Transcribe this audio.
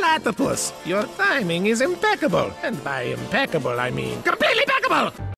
platypus. Your timing is impeccable. And by impeccable, I mean completely impeccable!